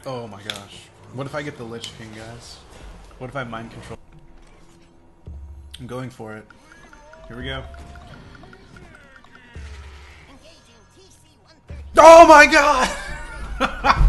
Oh my gosh. What if I get the Lich King, guys? What if I mind control? I'm going for it. Here we go. Oh my god!